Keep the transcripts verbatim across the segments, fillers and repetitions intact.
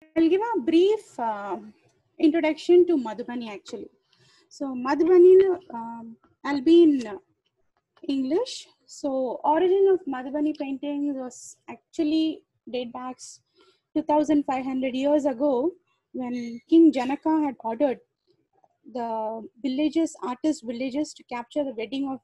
I'll give a brief uh, introduction to Madhubani actually. So Madhubani, um, I'll be in English. So origin of Madhubani paintings was actually date back two thousand five hundred years ago when King Janaka had ordered the villages, artist villages to capture the wedding of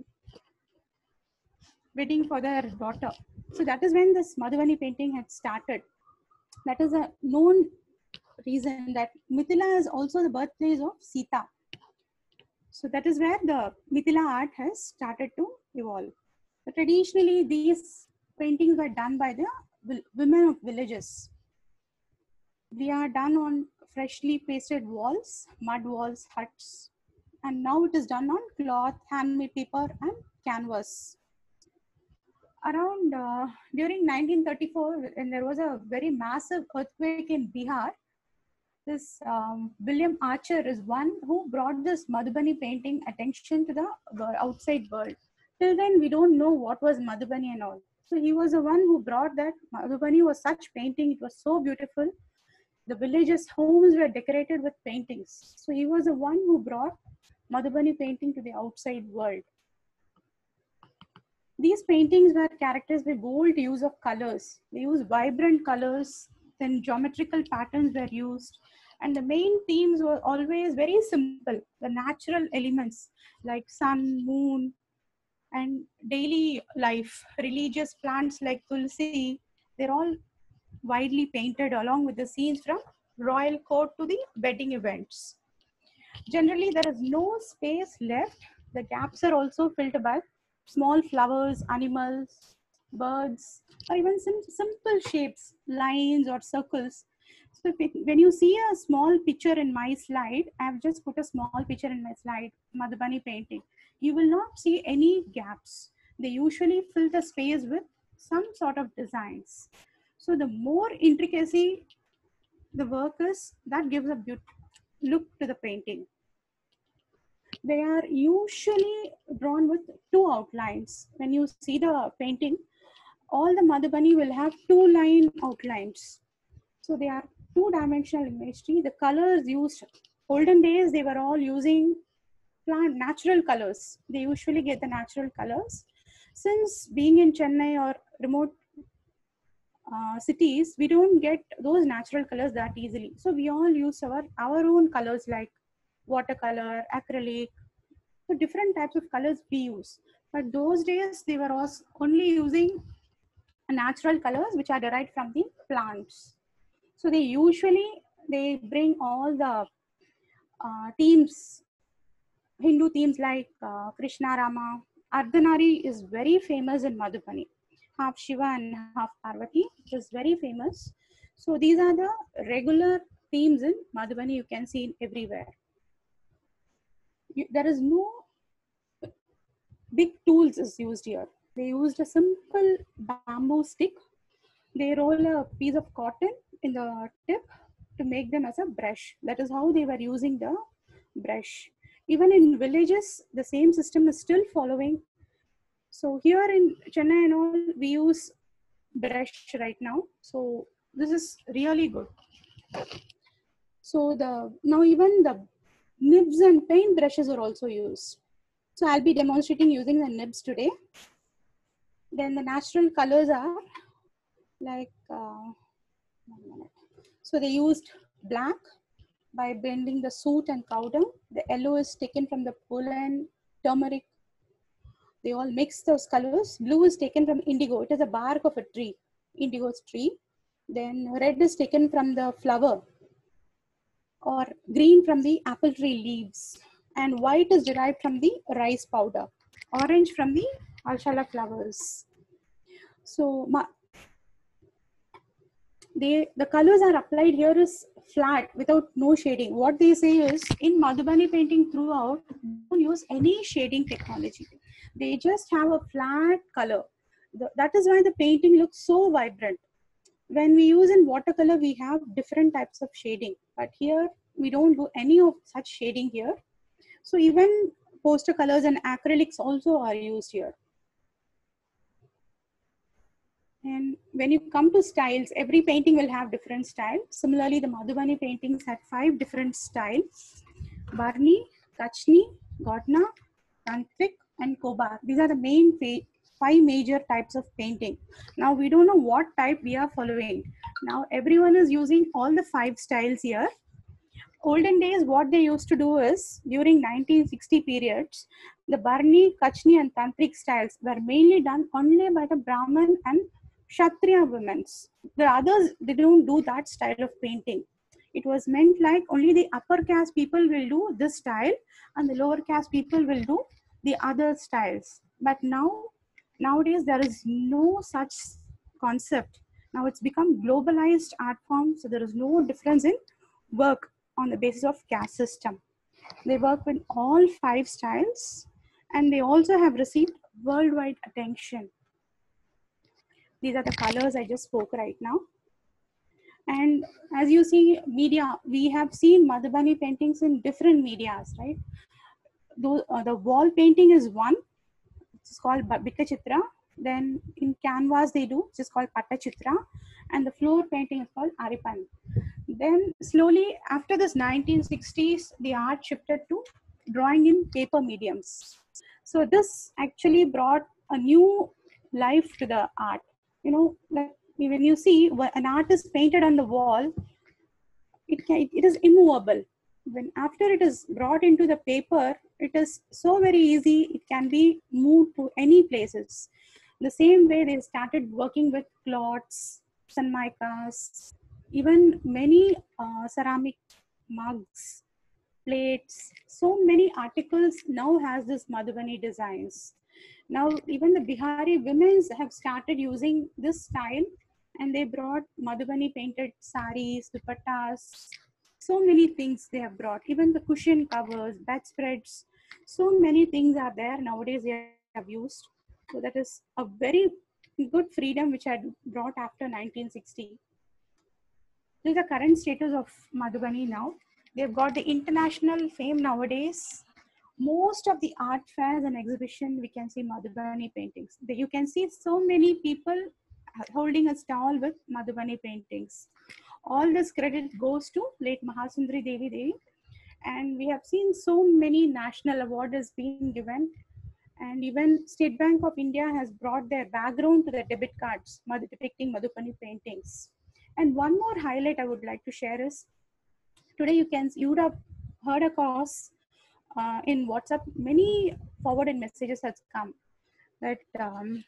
wedding for their daughter. So that is when this Madhubani painting had started. That is a known reason that Mithila is also the birthplace of Sita. So that is where the Mithila art has started to evolve. So traditionally, these paintings were done by the women of villages. They are done on freshly pasted walls, mud walls, huts, and now it is done on cloth, handmade paper, and canvas. Around uh, during nineteen thirty-four, when there was a very massive earthquake in Bihar, this um, William Archer is one who brought this Madhubani painting attention to the outside world. Till then, we don't know what was Madhubani and all. So he was the one who brought that. Madhubani was such painting. It was so beautiful. The villages' homes were decorated with paintings. So he was the one who brought Madhubani painting to the outside world. These paintings were characterized by bold use of colors. They used vibrant colors, then geometrical patterns were used. And the main themes were always very simple. The natural elements like sun, moon, and daily life, religious plants like tulsi, they're all widely painted along with the scenes from royal court to the wedding events. Generally, there is no space left. The gaps are also filled by small flowers, animals, birds, or even some simple shapes, lines or circles. So if it, when you see a small picture in my slide, I have just put a small picture in my slide, Madhubani painting. You will not see any gaps. They usually fill the space with some sort of designs. So the more intricacy the work is, that gives a beautiful look to the painting. They are usually drawn with two outlines. When you see the painting, all the Madhubani will have two line outlines. So they are two-dimensional imagery. The colors used, olden days, they were all using plant natural colors. They usually get the natural colors. Since being in Chennai or remote uh, cities, we don't get those natural colors that easily. So we all use our, our own colors like watercolor, acrylic, so different types of colors we use. But those days they were also only using natural colors which are derived from the plants. So they usually, they bring all the uh, themes, Hindu themes like uh, Krishna, Rama. Ardhanari is very famous in Madhubani. Half Shiva and half Parvati is very famous. So these are the regular themes in Madhubani you can see everywhere. You, there is no big tools is used here. They used a simple bamboo stick. They roll a piece of cotton in the tip to make them as a brush. That is how they were using the brush. Even in villages, the same system is still following. So here in Chennai and all, we use brush right now. So this is really good. So the now even the nibs and paint brushes are also used. So I'll be demonstrating using the nibs today. Then the natural colors are like, uh, one minute. So they used black by blending the soot and cow dung. The yellow is taken from the pollen, turmeric. They all mix those colors. Blue is taken from indigo. It is a bark of a tree, indigo's tree. Then red is taken from the flower, or green from the apple tree leaves. And white is derived from the rice powder. Orange from the alshala flowers. So they the colors are applied here is flat without no shading. What they say is in Madhubani painting throughout, don't use any shading technology. They just have a flat color. The, that is why the painting looks so vibrant. When we use in watercolor, we have different types of shading, but here we don't do any of such shading here. So even poster colors and acrylics also are used here. And when you come to styles, every painting will have different style. Similarly, the Madhubani paintings had five different styles: Barni, Kachni, Godna, Tantrik, and Kobar. These are the main five major types of painting. Now we don't know what type we are following. Now everyone is using all the five styles here. Olden days, what they used to do is, during nineteen sixty periods, the Barni, Kachni, and Tantrik styles were mainly done only by the Brahmin and Kshatriya women. The others, they don't do that style of painting. It was meant like only the upper caste people will do this style and the lower caste people will do the other styles. But now, nowadays, there is no such concept. Now it's become globalized art form, so there is no difference in work on the basis of caste system. They work with all five styles and they also have received worldwide attention. These are the colors I just spoke right now. And as you see, media, we have seen Madhubani paintings in different medias, right? The, uh, the wall painting is one, it's called Bikachitra. Then in canvas they do, which is called Patachitra. And the floor painting is called Aripan. Then slowly after this nineteen sixties, the art shifted to drawing in paper mediums. So this actually brought a new life to the art. You know, like when you see an art is painted on the wall, it can, it is immovable. When after it is brought into the paper, it is so very easy. It can be moved to any places. The same way they started working with cloths, sanmaikas, even many uh, ceramic mugs, plates. So many articles now has this Madhubani designs. Now even the Bihari women have started using this style, and they brought Madhubani painted saris, dupattas, so many things they have brought. Even the cushion covers, bedspreads, so many things are there nowadays they have used. So that is a very good freedom which had brought after nineteen sixty. This is the current status of Madhubani now. They've got the international fame nowadays. Most of the art fairs and exhibition, we can see Madhubani paintings. You can see so many people holding a stall with Madhubani paintings. All this credit goes to late Mahasundari Devi Devi. And we have seen so many national awards being given. And even State Bank of India has brought their background to the debit cards depicting Madhubani paintings. And one more highlight I would like to share is, today you can, you would have heard across uh, in WhatsApp, many forwarded messages has come that um,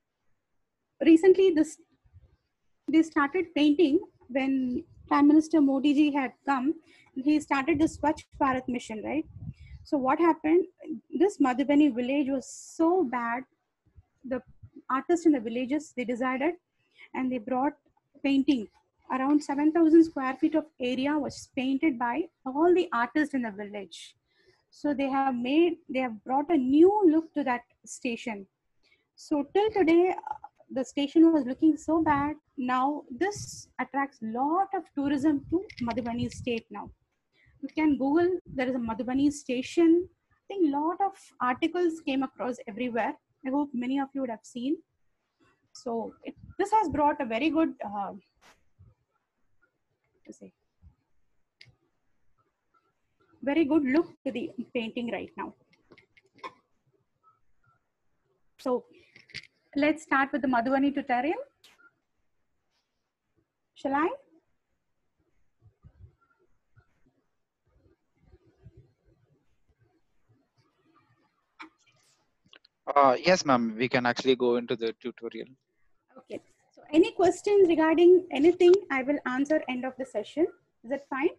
recently this, they started painting when Prime Minister Modi ji had come, he started the Swachh Bharat mission, right? So what happened, this Madhubani village was so bad, the artists in the villages, they decided and they brought painting. Around seven thousand square feet of area was painted by all the artists in the village. So they have made, they have brought a new look to that station. So till today, the station was looking so bad. Now this attracts a lot of tourism to Madhubani state now. You can Google, there is a Madhubani station. I think a lot of articles came across everywhere. I hope many of you would have seen. So it, this has brought a very good, uh, to say, very good look to the painting right now. So let's start with the Madhubani tutorial. Shall I? Uh, yes, ma'am, we can actually go into the tutorial. Okay. So any questions regarding anything, I will answer end of the session. Is that fine?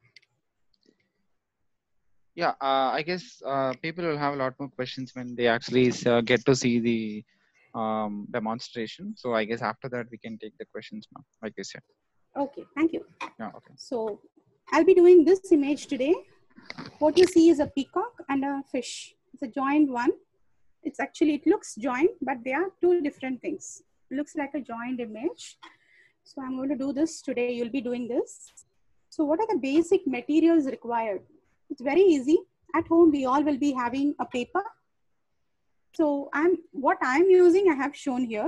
Yeah, uh, I guess uh, people will have a lot more questions when they actually uh, get to see the um, demonstration. So I guess after that, we can take the questions, ma'am, like you said. Okay, thank you. Yeah, okay. So I'll be doing this image today. What you see is a peacock and a fish. It's a joined one. It's actually, it looks joined, but they are two different things. It looks like a joined image. So I'm going to do this today. You'll be doing this. So what are the basic materials required? It's very easy. At home, we all will be having a paper. So I'm, what I'm using, I have shown here.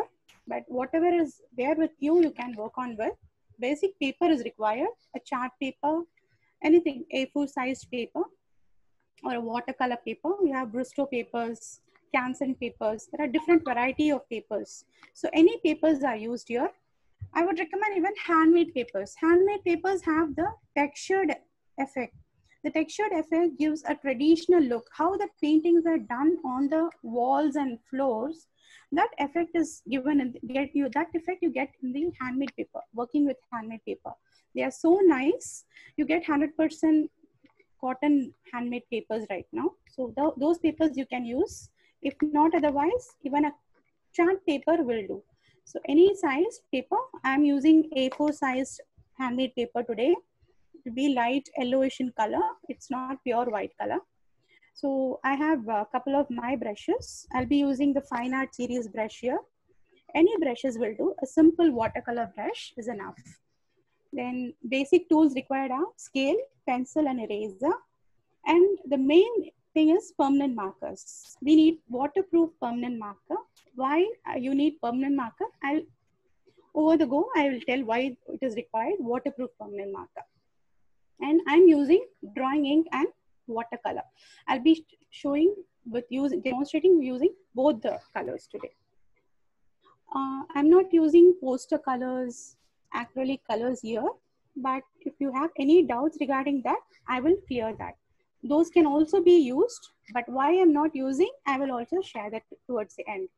but whatever is there with you, you can work on with. Basic paper is required, a chart paper, anything, A four sized paper or a watercolor paper. We have Bristow papers, Canson papers. There are different variety of papers. So any papers are used here. I would recommend even handmade papers. Handmade papers have the textured effect. The textured effect gives a traditional look. How the paintings are done on the walls and floors, that effect is given and get you that effect you get in the handmade paper. Working with handmade paper, they are so nice. You get one hundred percent cotton handmade papers right now. So the, those papers you can use. If not otherwise, even a chart paper will do. So any size paper, I'm using A four sized handmade paper today. It will be light yellowish in color. It's not pure white color. So I have a couple of my brushes. I'll be using the Fine Art Series brush here. Any brushes will do. A simple watercolor brush is enough. Then basic tools required are scale, pencil, and eraser. And the main thing is permanent markers. We need waterproof permanent marker. Why you need permanent marker? I'll over the go, I will tell why it is required waterproof permanent marker. And I'm using drawing ink and watercolor. I'll be showing with using, demonstrating using both the colors today. Uh, I'm not using poster colors, acrylic colors here, but if you have any doubts regarding that, I will clear that. Those can also be used, but why I'm not using, I will also share that towards the end.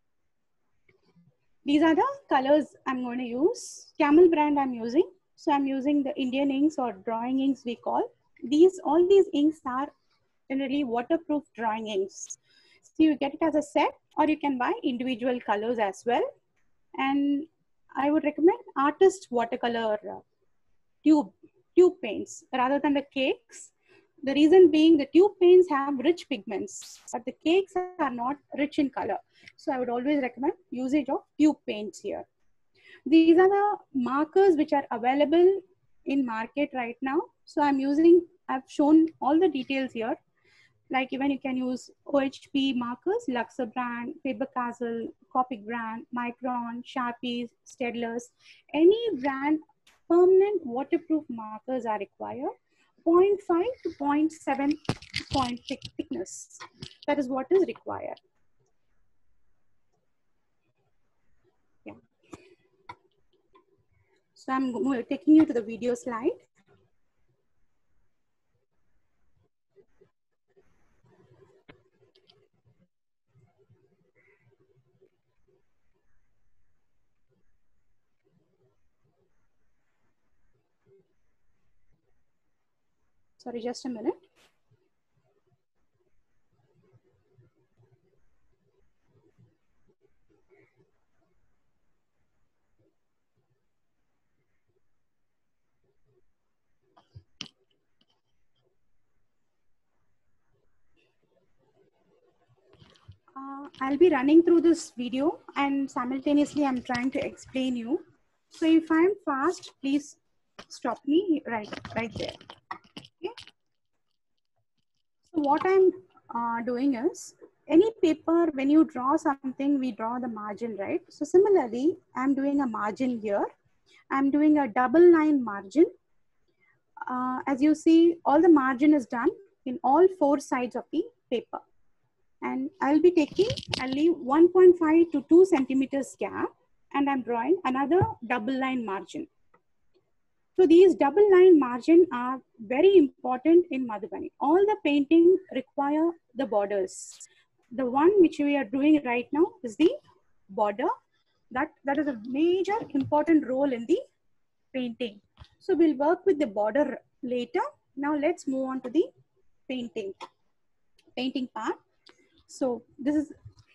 These are the colors I'm going to use. Camel brand I'm using. So I'm using the Indian inks or drawing inks we call. These, all these inks are generally waterproof drawing inks. So you get it as a set or you can buy individual colors as well. And I would recommend artist watercolor uh, tube, tube paints rather than the cakes. The reason being the tube paints have rich pigments, but the cakes are not rich in color. So I would always recommend usage of tube paints here. These are the markers which are available in market right now. So I'm using, I've shown all the details here. Like even you can use O H P markers, Luxor brand, Faber-Castell, Copic brand, Micron, Sharpies, Staedtlers. Any brand, permanent waterproof markers are required. zero point five to zero point seven point thick thickness. That is what is required. Yeah. So I'm taking you to the video slide. Sorry, just a minute. Uh, I'll be running through this video and simultaneously I'm trying to explain you. So if I'm fast, please stop me right, right there. Okay. So what I'm uh, doing is, any paper, when you draw something, we draw the margin, right? So similarly, I'm doing a margin here. I'm doing a double line margin. Uh, as you see, all the margin is done in all four sides of the paper. And I'll be taking, I'll leave one point five to two centimeters gap, and I'm drawing another double line margin. So these double line margin are very important in Madhubani. All the painting require the borders. The one which we are doing right now is the border. That, that is a major important role in the painting. So we'll work with the border later. Now let's move on to the painting, painting part. So this is,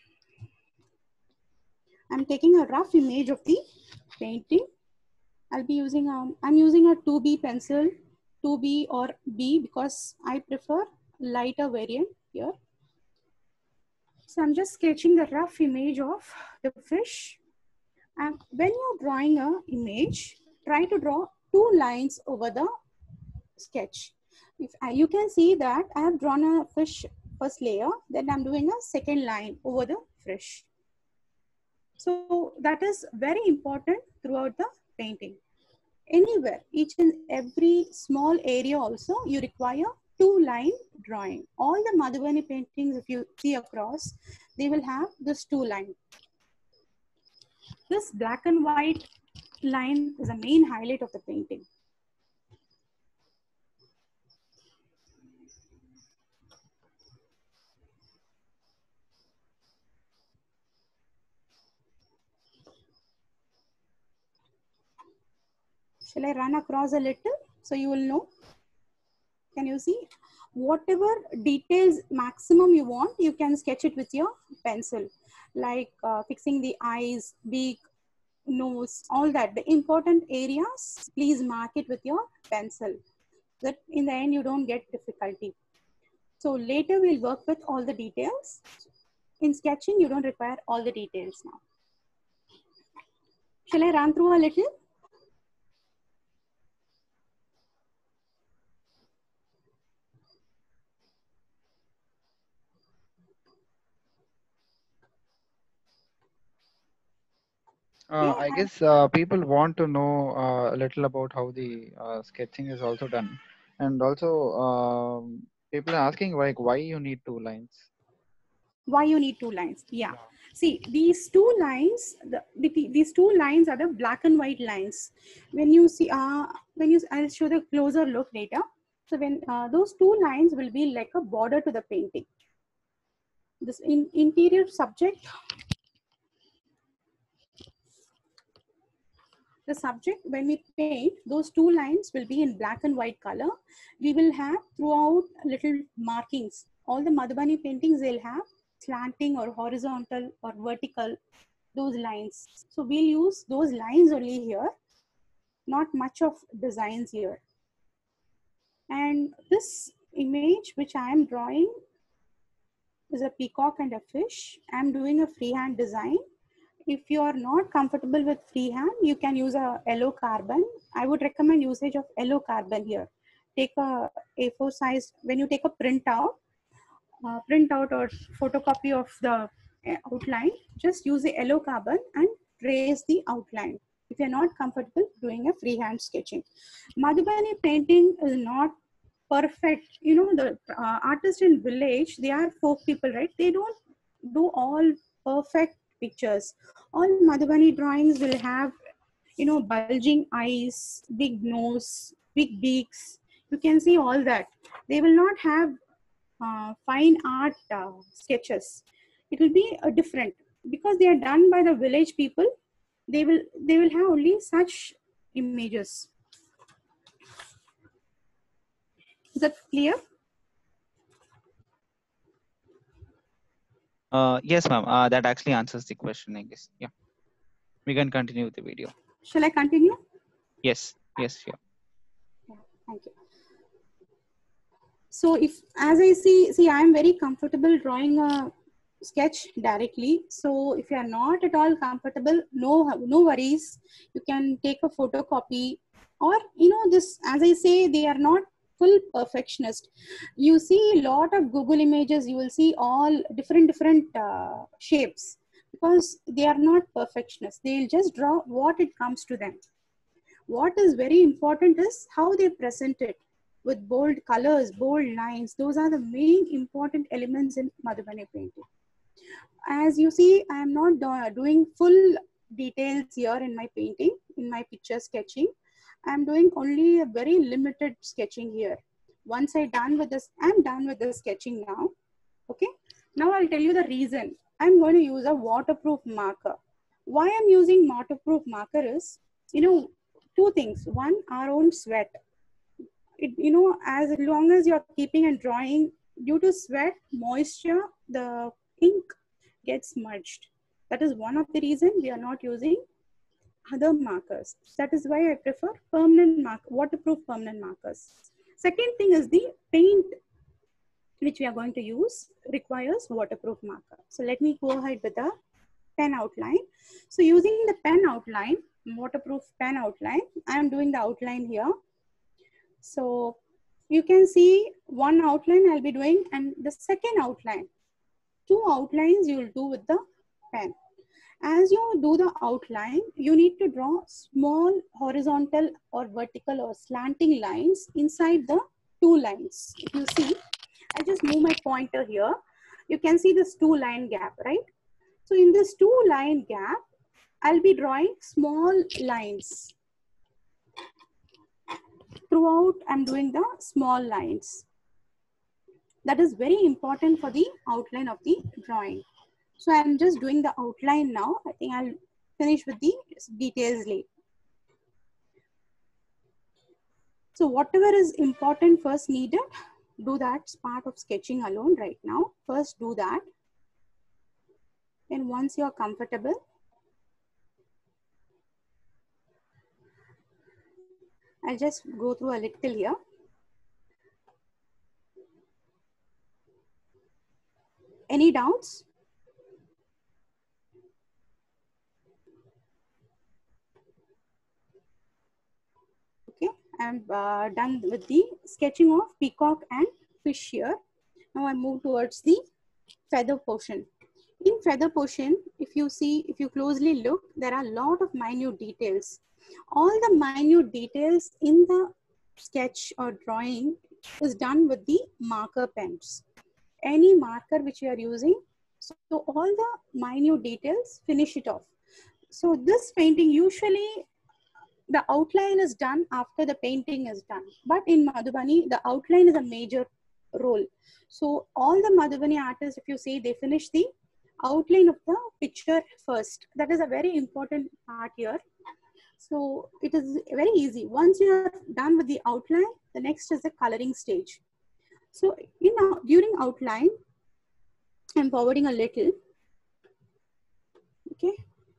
I'm taking a rough image of the painting. I'll be using, um, I'm using a two B pencil, two B or B because I prefer lighter variant here. So I'm just sketching the rough image of the fish. And when you're drawing an image, try to draw two lines over the sketch. If I, you can see that I have drawn a fish first layer, then I'm doing a second line over the fish. So that is very important throughout the painting. Anywhere, each and every small area also, you require two line drawing. All the Madhubani paintings, if you see across, they will have this two line. This black and white line is a main highlight of the painting. Shall I run across a little so you will know? Can you see? Whatever details maximum you want, you can sketch it with your pencil, like uh, fixing the eyes, beak, nose, all that. The important areas, please mark it with your pencil. That in the end, you don't get difficulty. So later we'll work with all the details. In sketching, you don't require all the details now. Shall I run through a little? Uh, I guess uh, people want to know uh, a little about how the uh, sketching is also done, and also um, people are asking like why you need two lines. Why you need two lines? Yeah. yeah. See, these two lines, the, the, these two lines are the black and white lines. When you see, uh, when you, I'll show the closer look later. So when uh, those two lines will be like a border to the painting. This in, interior subject. The subject, when we paint, those two lines will be in black and white color. We will have throughout little markings. All the Madhubani paintings, they'll have slanting or horizontal or vertical, those lines. So we'll use those lines only here, not much of designs here. And this image which I am drawing is a peacock and a fish. I'm doing a freehand design. If you are not comfortable with freehand, you can use a yellow carbon. I would recommend usage of yellow carbon here. Take a A four size, when you take a printout, uh, print out or photocopy of the outline, just use the yellow carbon and trace the outline if you're not comfortable doing a freehand sketching. Madhubani painting is not perfect. You know, the uh, artists in village, they are folk people, right? They don't do all perfect pictures. All Madhubani drawings will have, you know, bulging eyes, big nose, big beaks. You can see all that. They will not have uh, fine art uh, sketches. It will be uh, different because they are done by the village people. They will they will have only such images. Is that clear? Uh, yes, ma'am. Uh, that actually answers the question, I guess. Yeah. We can continue with the video. Shall I continue? Yes. Yes. Yeah. Yeah, thank you. So if, as I see, see, I am very comfortable drawing a sketch directly. So if you are not at all comfortable, no, no worries. You can take a photocopy, or, you know, this, as I say, they are not full perfectionist. You see a lot of Google images, you will see all different, different uh, shapes, because they are not perfectionists. They'll just draw what it comes to them. What is very important is how they present it with bold colors, bold lines. Those are the main important elements in Madhubani painting. As you see, I am not do doing full details here in my painting, in my picture sketching. I am doing only a very limited sketching here. Once I'm done with this, I'm done with the sketching now. Okay. Now I'll tell you the reason. I'm going to use a waterproof marker. Why I'm using waterproof marker is, you know, two things. One, our own sweat. It, you know, as long as you're keeping and drawing, due to sweat, moisture, the ink gets smudged. That is one of the reasons we are not using other markers. That is why I prefer permanent mark, waterproof permanent markers. Second thing is the paint which we are going to use requires waterproof marker. So let me go ahead with the pen outline. So using the pen outline, waterproof pen outline, I am doing the outline here. So you can see one outline I'll be doing, and the second outline, two outlines you will do with the pen. As you do the outline, you need to draw small horizontal or vertical or slanting lines inside the two lines. If you see, I just move my pointer here. You can see this two line gap, right? So in this two line gap, I'll be drawing small lines. Throughout, I'm doing the small lines. That is very important for the outline of the drawing. So I'm just doing the outline now. I think I'll finish with the details later. So whatever is important first needed, do that. It's part of sketching alone right now. First do that. And once you're comfortable, I'll just go through a little here. Any doubts? Okay, I'm uh, done with the sketching of peacock and fish here. Now I move towards the feather portion. In feather portion, if you see, if you closely look, there are a lot of minute details. All the minute details in the sketch or drawing is done with the marker pens. Any marker which you are using, so all the minute details, finish it off. So this painting, usually the outline is done after the painting is done. But in Madhubani, the outline is a major role. So all the Madhubani artists, if you see, they finish the outline of the picture first. That is a very important part here. So it is very easy. Once you are done with the outline, the next is the coloring stage. So in uh, during outline, I'm forwarding a little. Okay.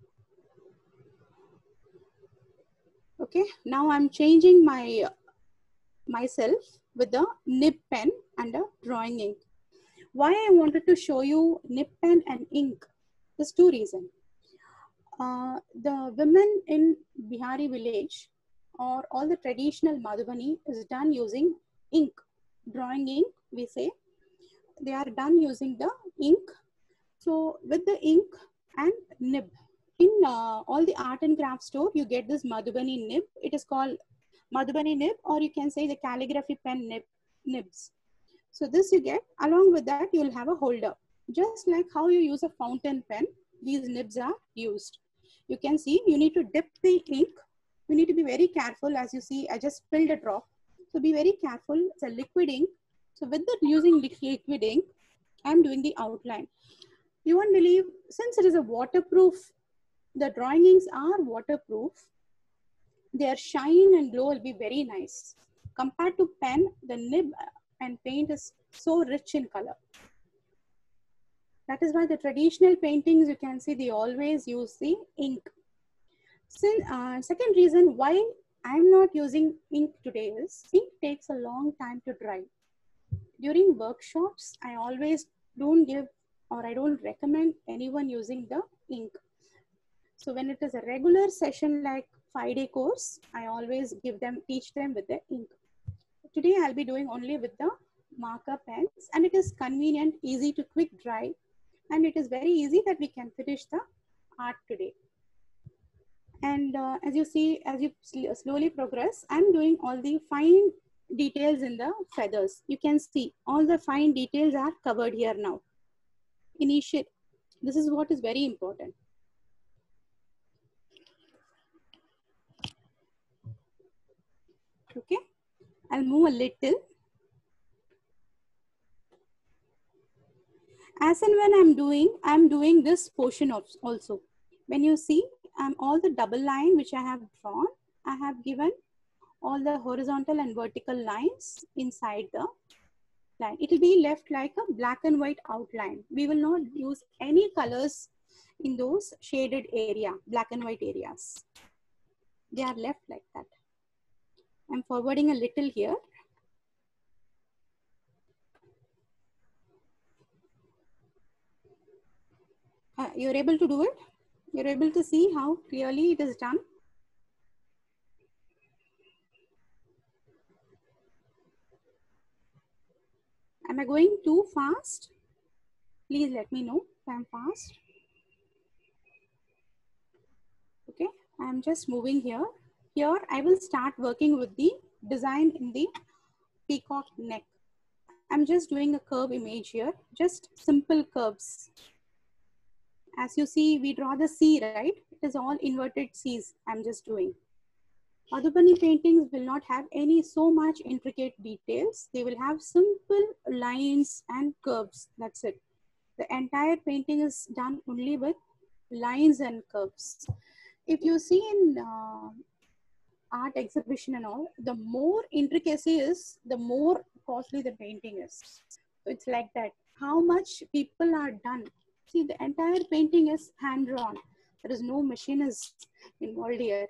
Okay. Now I'm changing my myself with the nib pen and a drawing ink. Why I wanted to show you nib pen and ink? There's two reasons. Uh, the women in Bihari village or all the traditional Madhubani is done using ink, drawing ink, we say. They are done using the ink. So with the ink and nib, in uh, all the art and craft store, you get this Madhubani nib. It is called Madhubani nib, or you can say the calligraphy pen nib, nibs. So this you get. Along with that, you will have a holder. Just like how you use a fountain pen, these nibs are used. You can see you need to dip the ink. You need to be very careful. As you see, I just spilled a drop. So be very careful. It's a liquid ink. So with that using liquid ink, I'm doing the outline. You won't believe, since it is a waterproof, the drawing inks are waterproof. Their shine and glow will be very nice. Compared to pen, the nib and paint is so rich in color. That is why the traditional paintings, you can see they always use the ink. Since, uh, second reason why I'm not using ink today is ink takes a long time to dry. During workshops, I always don't give or I don't recommend anyone using the ink. So when it is a regular session like five day course, I always give them, teach them with the ink. Today I'll be doing only with the marker pens, and it is convenient, easy to quick dry, and it is very easy that we can finish the art today. And uh, as you see, as you sl slowly progress, I'm doing all the fine details in the feathers. You can see all the fine details are covered here now. Initial, this is what is very important. Okay, I'll move a little. As and when I'm doing, I'm doing this portion of also. When you see, I'm all the double line which I have drawn, I have given all the horizontal and vertical lines inside the line. It will be left like a black and white outline. We will not use any colors in those shaded area, black and white areas. They are left like that. I'm forwarding a little here. Uh, you're able to do it? You're able to see how clearly it is done? Am I going too fast? Please let me know if I'm fast. Okay, I'm just moving here. Here, I will start working with the design in the peacock neck. I'm just doing a curve image here, just simple curves. As you see, we draw the C, right? It is all inverted C's I'm just doing. Madhubani paintings will not have any so much intricate details. They will have simple lines and curves. That's it. The entire painting is done only with lines and curves. If you see in uh, art exhibition and all, the more intricacy is, the more costly the painting is. So it's like that. How much people are done. See, the entire painting is hand drawn. There is no machinist involved here.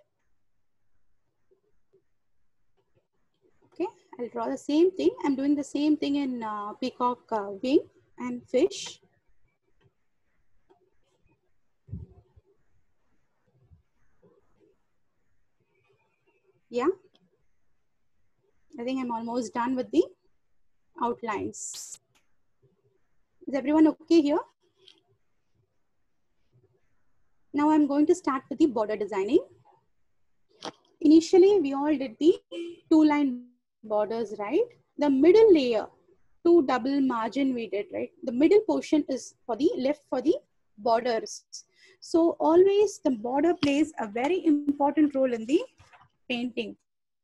Okay, I'll draw the same thing. I'm doing the same thing in uh, peacock uh, wing and fish. Yeah, I think I'm almost done with the outlines. Is everyone okay here? Now I'm going to start with the border designing. Initially, we all did the two line borders, right? The middle layer, two double margin we did, right? The middle portion is for the left for the borders. So always the border plays a very important role in the painting.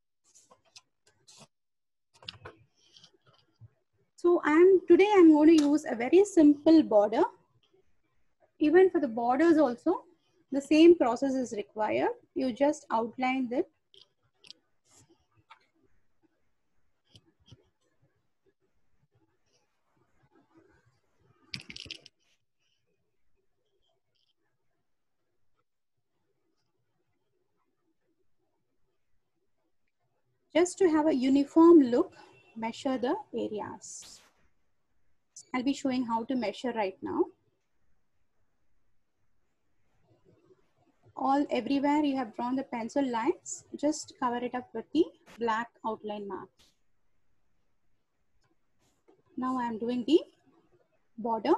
So I'm today I'm going to use a very simple border. Even for the borders also, the same process is required. You just outline it. Just to have a uniform look, measure the areas. I'll be showing how to measure right now. All everywhere you have drawn the pencil lines, just cover it up with the black outline mark. Now I'm doing the border.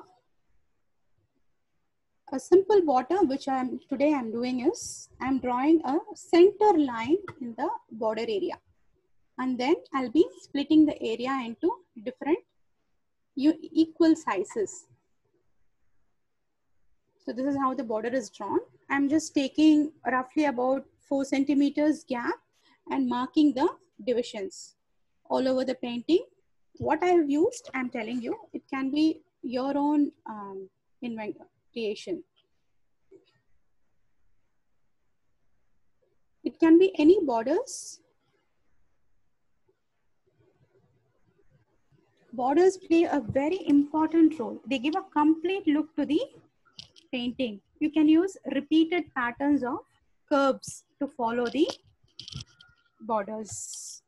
A simple border which I'm today I'm doing is I'm drawing a center line in the border area, and then I'll be splitting the area into different equal sizes. So this is how the border is drawn. I'm just taking roughly about four centimeters gap and marking the divisions all over the painting. What I have used, I'm telling you, it can be your own um, creation. It can be any borders. Borders play a very important role. They give a complete look to the painting. You can use repeated patterns of curves to follow the borders.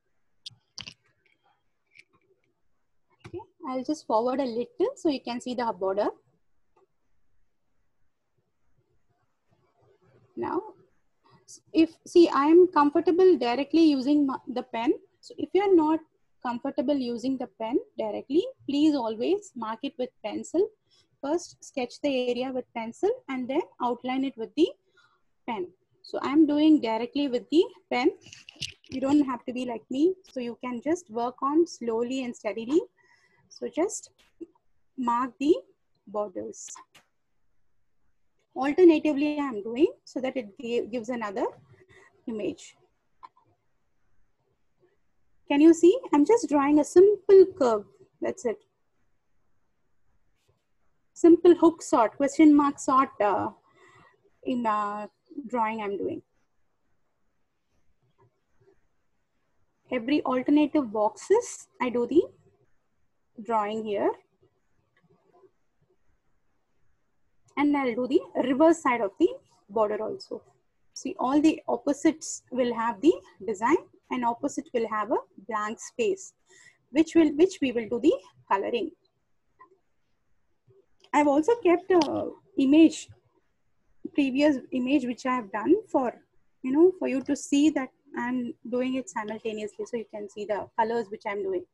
Okay, I'll just forward a little so you can see the border. Now, if see, I am comfortable directly using the pen. So if you are not comfortable using the pen directly, please always mark it with pencil. First, sketch the area with pencil and then outline it with the pen. So I'm doing directly with the pen. You don't have to be like me. So you can just work on slowly and steadily. So just mark the borders. Alternatively, I'm doing so that it gives another image. Can you see? I'm just drawing a simple curve. That's it. Simple hook sort, question mark sort uh, in uh, drawing I'm doing. Every alternative boxes, I do the drawing here. And I'll do the reverse side of the border also. See, all the opposites will have the design and opposite will have a blank space, which will which we will do the coloring. I've also kept a image, previous image which I have done for, you know, for you to see that I'm doing it simultaneously, so you can see the colors which I'm doing.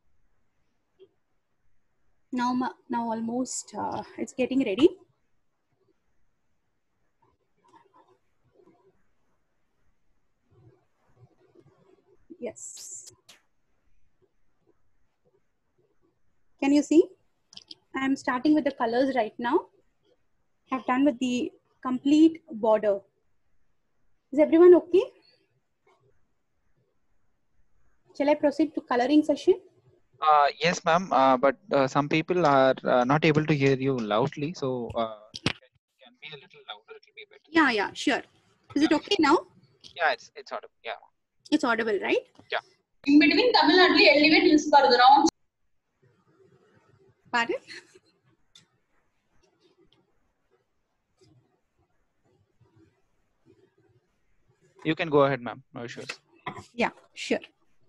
Now, now almost uh, it's getting ready. Yes. Can you see? I'm starting with the colors right now. I've done with the complete border. Is everyone okay? Shall I proceed to coloring session? Uh, yes, ma'am. Uh, but uh, some people are uh, not able to hear you loudly, so uh, can, can be a little louder. It will be better. Yeah, yeah, sure. Is Yeah, it okay now? yeah, it's it's audible. Yeah. It's audible, right? Yeah. In between Tamil Nadu elevate hills further. Pardon? You can go ahead, ma'am. No issues. Yeah, sure.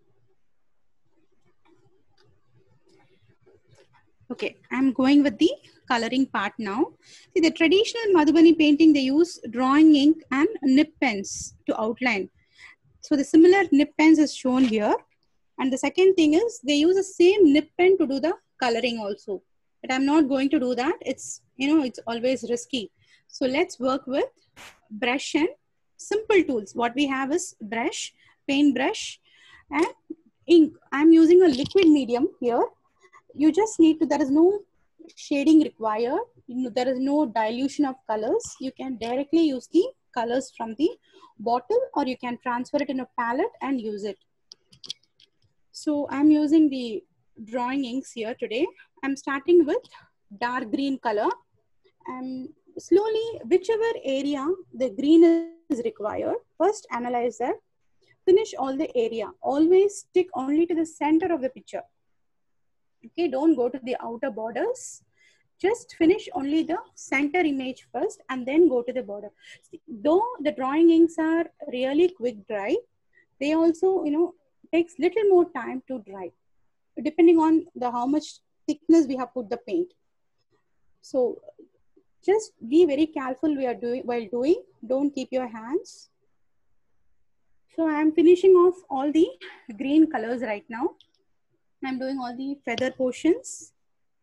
Okay, I'm going with the coloring part now. See, the traditional Madhubani painting, they use drawing ink and nib pens to outline. So the similar nib pens is shown here. And the second thing is they use the same nib pen to do the coloring also. But I'm not going to do that. It's, you know, it's always risky. So let's work with brush and simple tools. What we have is brush, paint brush, and ink. I'm using a liquid medium here. You just need to, there is no shading required. You know, there is no dilution of colors. You can directly use the colors from the bottle, or you can transfer it in a palette and use it. So I'm using the drawing inks here today. I'm starting with dark green color. And slowly, whichever area the green is required, first analyze that. Finish all the area. Always stick only to the center of the picture. Okay, don't go to the outer borders. Just finish only the center image first and then go to the border. Though the drawing inks are really quick dry, they also, you know, takes little more time to dry, depending on the how much thickness we have put the paint. So just be very careful we are doing while doing. Don't keep your hands. So I'm finishing off all the green colors right now. I'm doing all the feather portions.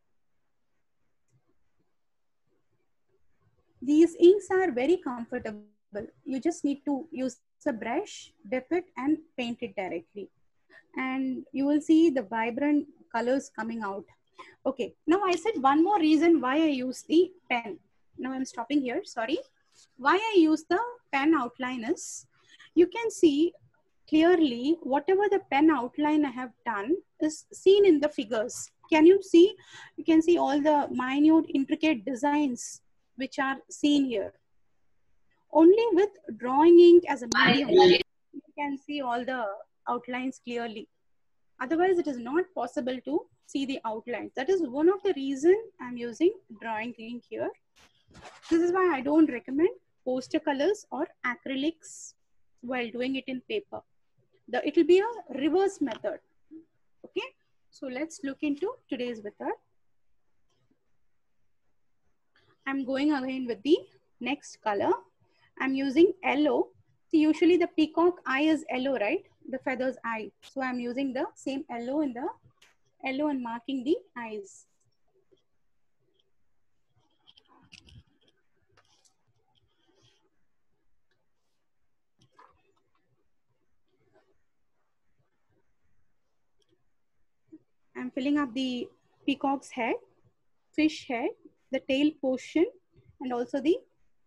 These inks are very comfortable. You just need to use a brush, dip it and paint it directly. And you will see the vibrant colors coming out. Okay, now I said one more reason why I use the pen. Now I'm stopping here, sorry. Why I use the pen outline is, you can see clearly whatever the pen outline I have done is seen in the figures. Can you see? You can see all the minute intricate designs which are seen here. Only with drawing ink as a medium, you can see all the outlines clearly. Otherwise, it is not possible to see the outlines. That is one of the reasons I'm using drawing ink here. This is why I don't recommend poster colors or acrylics while doing it in paper. The, it will be a reverse method. Okay, so let's look into today's method. I'm going again with the next color. I'm using yellow. See, usually the peacock eye is yellow, right? The feather's eye. So I'm using the same yellow in the yellow and marking the eyes. I'm filling up the peacock's head, fish head, the tail portion, and also the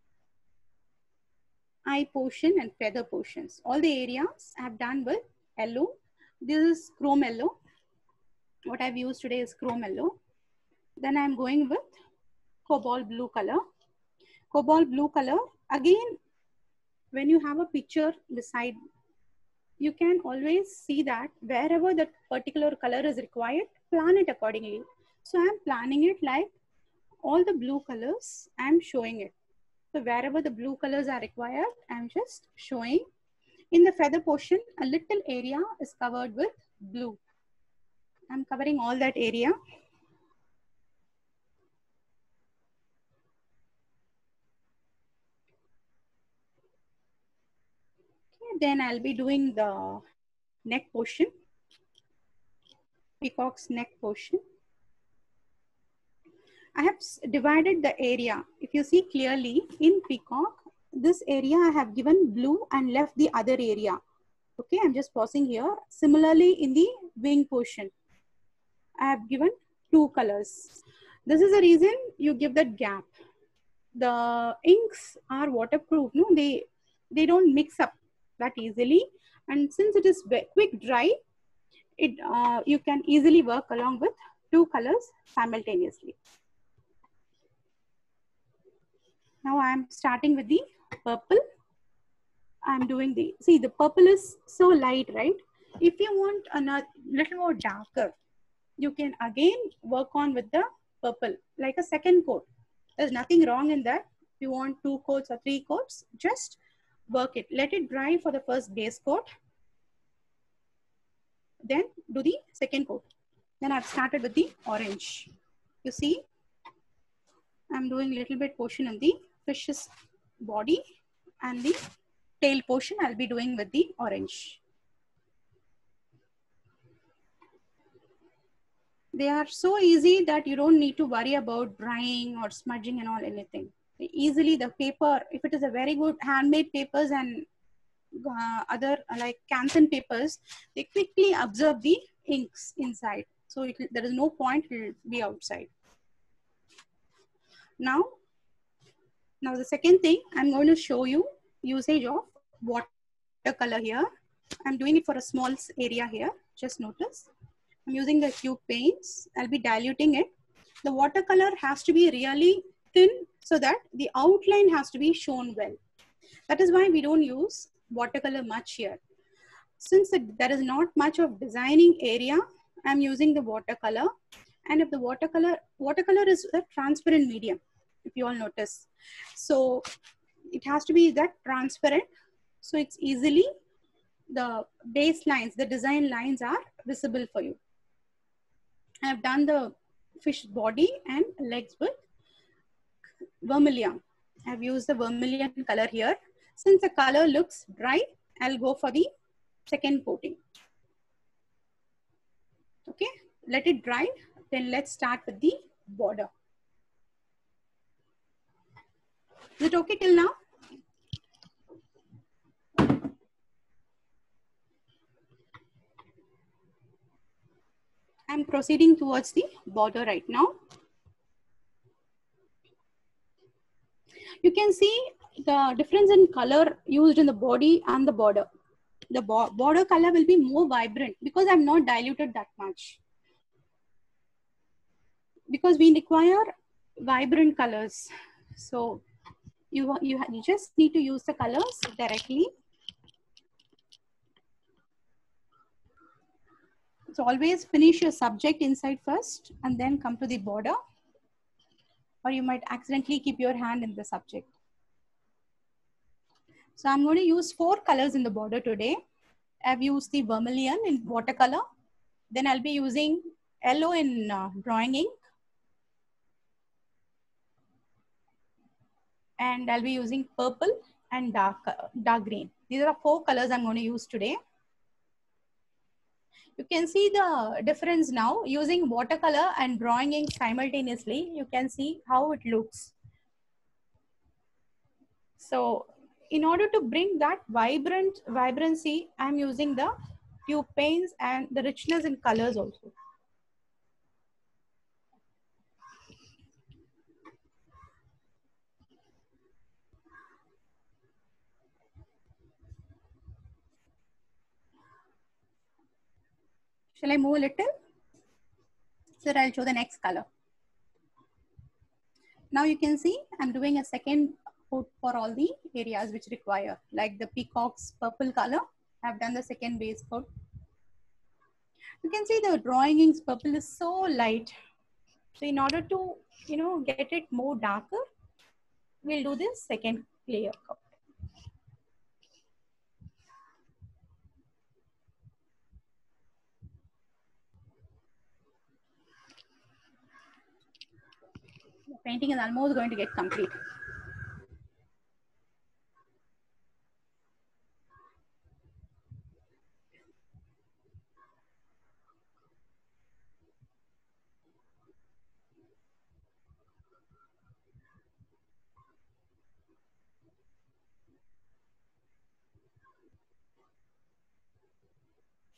eye portion and feather portions. All the areas I've done with yellow. This is chrome yellow. What I've used today is chrome yellow. Then I'm going with cobalt blue color. Cobalt blue color, again, when you have a picture beside, you can always see that wherever that particular color is required, plan it accordingly. So I'm planning it like all the blue colors, I'm showing it. So wherever the blue colors are required, I'm just showing. In the feather portion, a little area is covered with blue. I'm covering all that area. Okay, then I'll be doing the neck portion, peacock's neck portion. I have divided the area. If you see clearly in peacock, this area I have given blue and left the other area Okay, I'm just pausing here. Similarly, in the wing portion, I have given two colors. This is the reason you give that gap. The inks are waterproof, no, they they don't mix up that easily, and since it is quick dry, it uh, you can easily work along with two colors simultaneously. Now I am starting with the purple. I'm doing the, see, the purple is so light, right? If you want another little more darker, you can again work on with the purple, like a second coat. There's nothing wrong in that. If you want two coats or three coats, just work it. Let it dry for the first base coat. Then do the second coat. Then I've started with the orange. You see, I'm doing a little bit portion in the fish's body, and the tail portion I'll be doing with the orange. They are so easy that you don't need to worry about drying or smudging and all anything. Easily the paper, if it is a very good handmade papers and uh, other uh, like Canson papers, they quickly absorb the inks inside. So it, there is no point, it will be outside. Now, now the second thing, I'm going to show you usage of watercolor here. I'm doing it for a small area here. Just notice. I'm using the tube paints. I'll be diluting it. The watercolor has to be really thin so that the outline has to be shown well. That is why we don't use watercolor much here. Since it, there is not much of designing area, I'm using the watercolor. And if the watercolor, watercolor is a transparent medium, if you all notice. So it has to be that transparent. So it's easily, the base lines, the design lines are visible for you. I've done the fish body and legs with vermilion. I've used the vermilion color here. Since the color looks dry, I'll go for the second coating. Okay, let it dry. Then let's start with the border. Is it okay till now? I'm proceeding towards the border right now. You can see the difference in color used in the body and the border. The bo border color will be more vibrant because I've not diluted that much. Because we require vibrant colors. So you, you, you just need to use the colors directly. So always finish your subject inside first and then come to the border. Or you might accidentally keep your hand in the subject. So I'm going to use four colors in the border today. I've used the vermilion in watercolor. Then I'll be using yellow in uh, drawing ink. And I'll be using purple and dark, uh, dark green. These are four colors I'm going to use today. You can see the difference now using watercolor and drawing ink simultaneously. You can see how it looks. So in order to bring that vibrant vibrancy, I'm using the tube paints and the richness in colors also. Shall I move a little? So I'll show the next color. Now you can see I'm doing a second coat for all the areas which require, like the peacock's purple color. I've done the second base coat. You can see the drawing inks purple is so light. So in order to, you know, get it more darker, we'll do this second layer coat. The painting is almost going to get complete.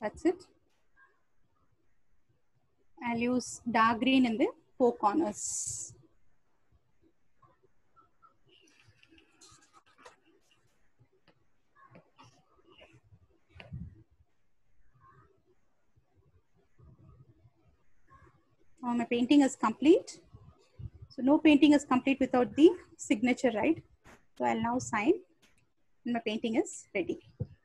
That's it. I'll use dark green in the four corners. Now my painting is complete. So no painting is complete without the signature, right? So I'll now sign and my painting is ready.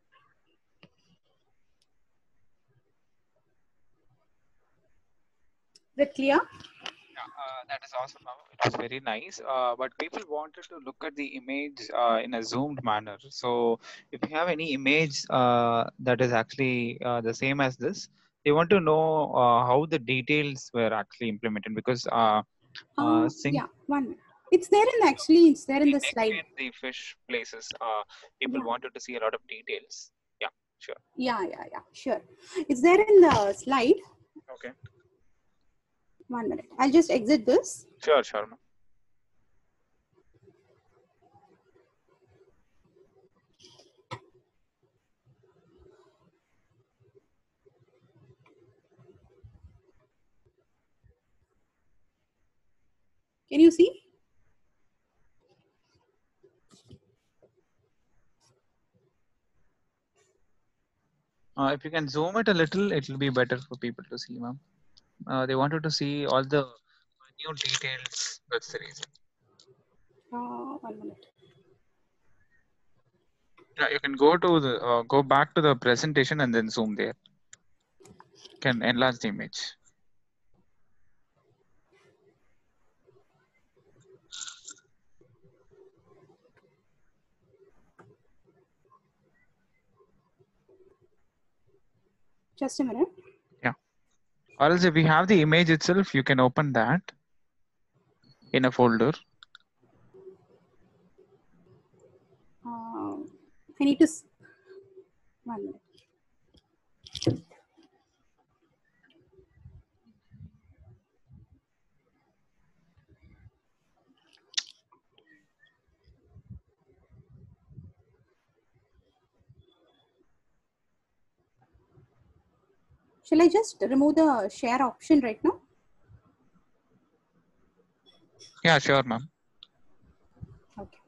Is that clear? Yeah, uh, that is awesome. ma'am. It was very nice. Uh, but people wanted to look at the image uh, in a zoomed manner. So if you have any image uh, that is actually uh, the same as this, they want to know uh, how the details were actually implemented because uh, uh, Uh, sync yeah, one minute. It's there in actually, it's there in the the neck slide. and the fish places, uh, people Yeah. wanted to see a lot of details. Yeah, sure. Yeah, yeah, yeah, sure. It's there in the slide. Okay. One minute. I'll just exit this. Sure, sure. ma'am. Can you see? Uh, if you can zoom it a little, it will be better for people to see, ma'am. Uh, they wanted to see all the new details. That's the reason. Uh, one minute. Yeah, you can go to the uh, go back to the presentation and then zoom there. Can enlarge the image. Just a minute. Yeah. Or else if you have the image itself, you can open that in a folder. Uh, I need to. s- One minute. Shall I just remove the share option right now? Yeah, sure, ma'am. Okay.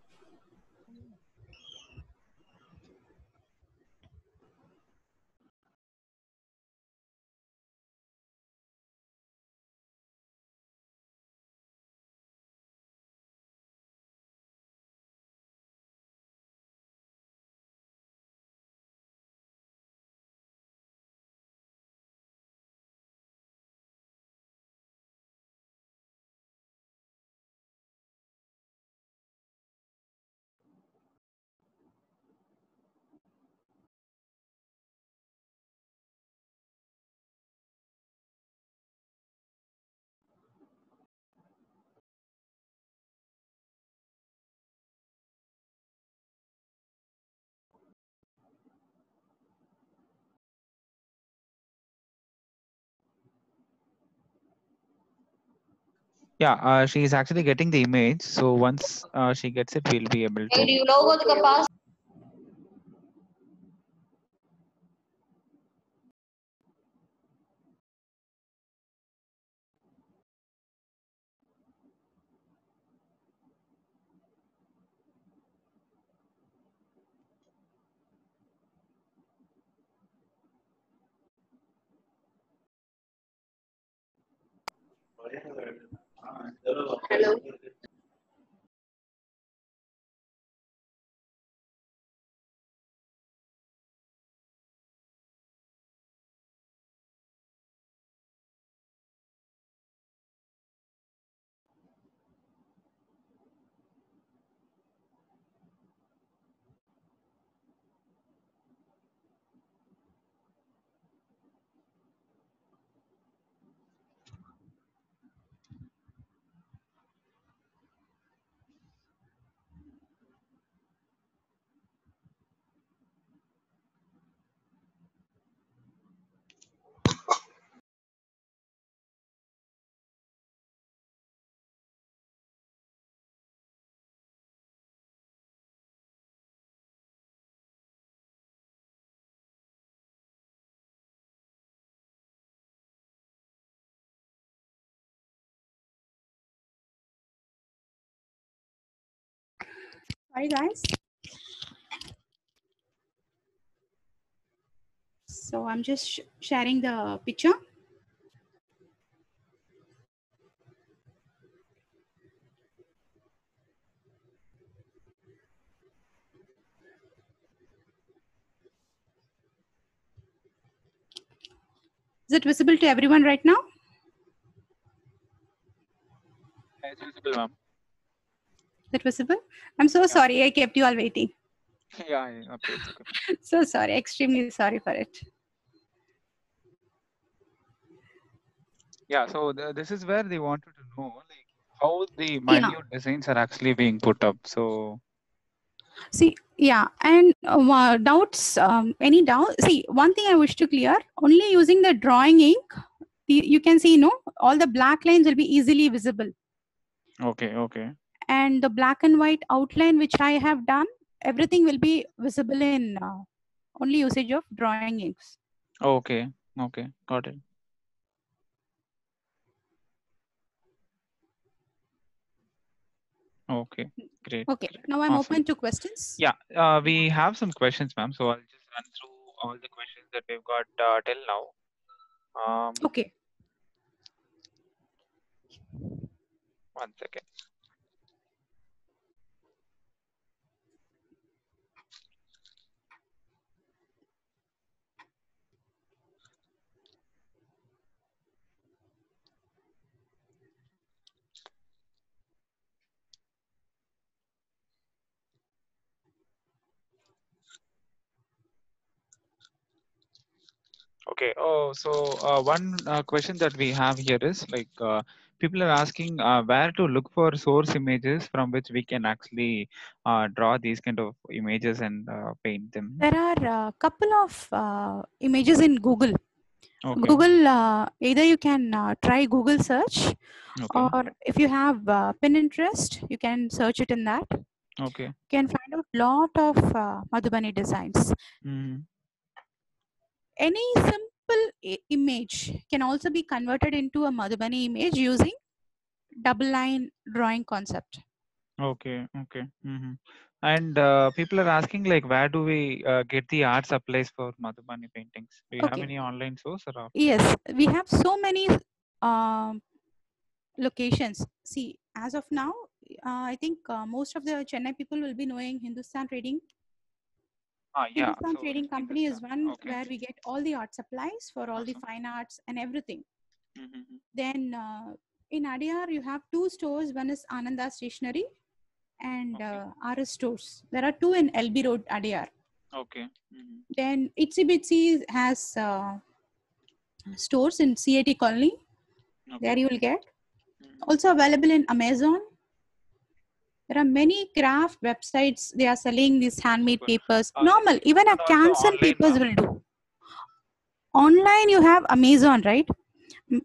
Yeah, uh, she is actually getting the image. So once uh, she gets it, we'll be able to. you logo the capacity. Hello. Sorry, guys. So I'm just sh sharing the picture. Is it visible to everyone right now? It's visible, ma'am. Is it visible? I'm so Yeah. sorry. I kept you all waiting. Yeah, yeah, okay, it's okay. So sorry. Extremely sorry for it. Yeah, so the, this is where they wanted to know, like, how the Yeah. minute designs are actually being put up. So, See, yeah, and uh, doubts, um, any doubt? See, one thing I wish to clear, only using the drawing ink, the, you can see, no, all the black lines will be easily visible. okay, okay. And the black and white outline, which I have done, everything will be visible in uh, only usage of drawing inks. Okay, okay, got it. Okay, great. Okay, Great. now I'm Awesome. open to questions. Yeah, uh, we have some questions, ma'am. So I'll just run through all the questions that we've got uh, till now. Um, Okay. one second. Okay. Oh, so uh, one uh, question that we have here is like uh, people are asking uh, where to look for source images from which we can actually uh, draw these kind of images and uh, paint them. There are a couple of uh, images in Google. Okay. Google, uh, either you can uh, try Google search, Okay. or if you have uh, Pinterest, you can search it in that. Okay. You can find out lot of uh, Madhubani designs. Mm-hmm. Any simple image can also be converted into a Madhubani image using double line drawing concept. Okay. Okay. Mm-hmm. And uh, people are asking like where do we uh, get the art supplies for Madhubani paintings? Do you Okay. have any online source or? Yes, we have so many um, locations. See, as of now, uh, I think uh, most of the Chennai people will be knowing Hindustan Trading. Ah, yeah. Hindustan So Trading Company is Hindustan. one Okay. where we get all the art supplies for all the Uh-huh. fine arts and everything. Mm-hmm. Then uh, in Adyar, you have two stores. One is Ananda Stationery and Okay. uh, R S Stores. There are two in L B Road, Adyar. Okay. Mm-hmm. Then Itsy Bitsy has uh, stores in C A T Colony. Okay. There you will get. Mm-hmm. Also available in Amazon. There are many craft websites. They are selling these handmade Super. papers. Uh, Normal, is even a that also cancer online, papers ma'am? will do. Online, you have Amazon, right? You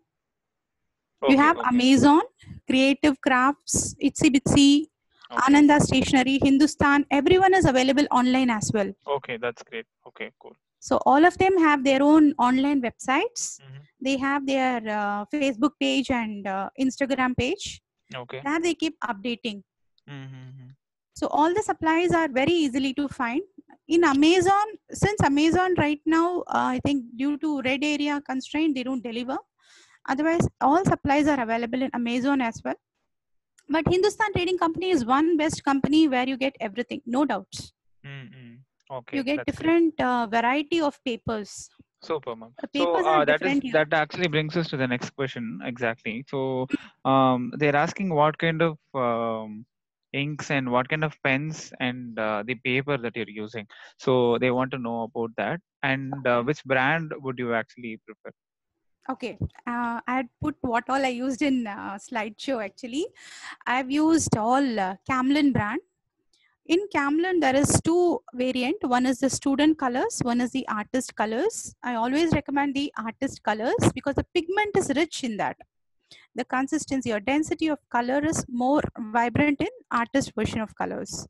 Okay, have okay. Amazon, Creative Crafts, Itsy Bitsy, Okay. Ananda Stationery, Hindustan. Everyone is available online as well. Okay, that's great. Okay, cool. So all of them have their own online websites. Mm-hmm. They have their uh, Facebook page and uh, Instagram page. Okay. There they keep updating. Mm-hmm. So all the supplies are very easily to find. In Amazon, since Amazon right now, uh, I think due to red area constraint, they don't deliver. Otherwise, all supplies are available in Amazon as well. But Hindustan Trading Company is one best company where you get everything, no doubts. Mm-hmm. Okay, You get that's different uh, variety of papers. super, ma'am. The So papers uh, are that is different here. that actually brings us to the next question. Exactly. So um, they're asking what kind of um, inks and what kind of pens and uh, the paper that you're using. So they want to know about that and uh, which brand would you actually prefer? Okay, uh, I had put what all I used in uh, slideshow actually. I've used all uh, Camlin brand. In Camlin, there is two variant. One is the student colors, one is the artist colors. I always recommend the artist colors because the pigment is rich in that. The consistency or density of color is more vibrant in artist version of colors.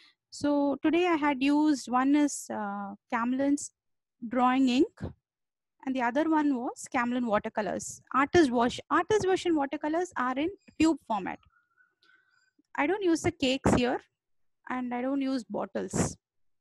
So today I had used, one is uh, Camlin's drawing ink, and the other one was Camlin watercolors. Artist wash, artist version watercolors are in tube format. I don't use the cakes here. and I don't use bottles.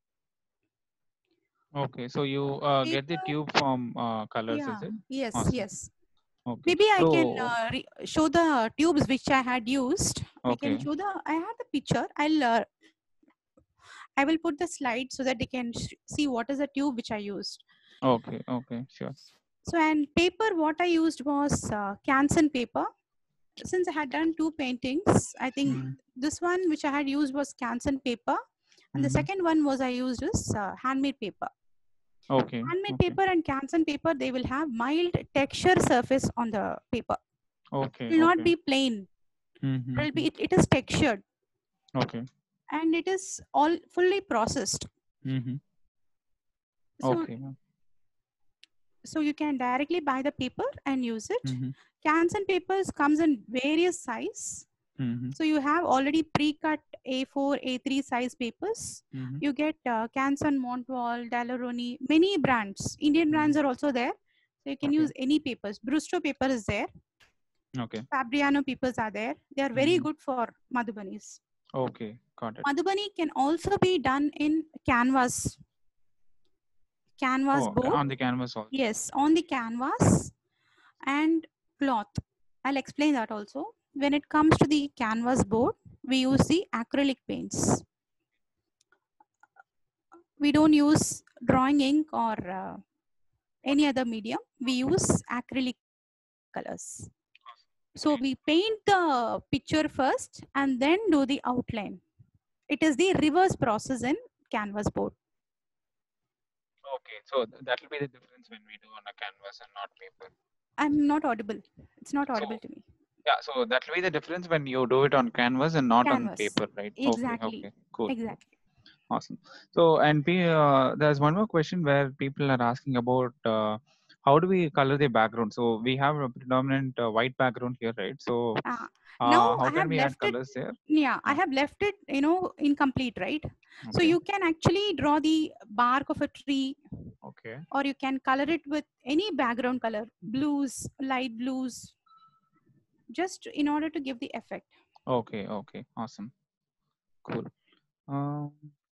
Okay, so you uh, get the Paper, tube from uh, colors, yeah, is it? yes, Awesome. yes. Okay. Maybe I can So, uh, re- show the tubes which I had used. I can okay. show the, I had the picture. I'll, uh, I will put the slide so that they can sh- see what is the tube which I used. Okay, okay, sure. So, and paper, what I used was uh, Canson paper. Since I had done two paintings, I think Mm. this one which I had used was Canson paper, and the Mhm. second one was I used is uh, handmade paper. Okay. Handmade Okay. paper and Canson paper, they will have mild texture surface on the paper. Okay. It will not Okay. be plain. Mm-hmm. It will be. It, it is textured Okay. and it is all fully processed. Mm-hmm. So, Okay. so you can directly buy the paper and use it. Mm-hmm. Canson papers comes in various size. Mm-hmm. So you have already pre-cut A four, A three size papers. Mm-hmm. You get uh, Canson, Montval, Daleroni, many brands. Indian brands Mhm. are also there. So you can Okay. use any papers. Brusto paper is there. Okay. Fabriano papers are there. They are very Mhm. good for Madhubanis. Okay. Got it. Madhubani can also be done in canvas. Canvas Oh, board. on the canvas also. Yes, on the canvas and cloth. I'll explain that also. When it comes to the canvas board, we use the acrylic paints. We don't use drawing ink or uh, any other medium. We use acrylic colors. So we paint the picture first and then do the outline. It is the reverse process in canvas board. Okay. So th- that will be the difference when we do on a canvas and not paper. I'm not audible. It's not audible So to me. yeah, so that will be the difference when you do it on canvas and not on Canvas. paper, right? Exactly. Okay. Okay. Cool. Exactly. Awesome. So, and P, uh, there's one more question where people are asking about uh, how do we color the background? So we have a predominant uh, white background here, right? So Uh, uh, now how I can have we add left it. colors there? Yeah, I Yeah. have left it, you know, incomplete, right? So Okay. you can actually draw the bark of a tree, Okay. or you can color it with any background color, blues, light blues, just in order to give the effect. Okay. Okay. Awesome. Cool. Um,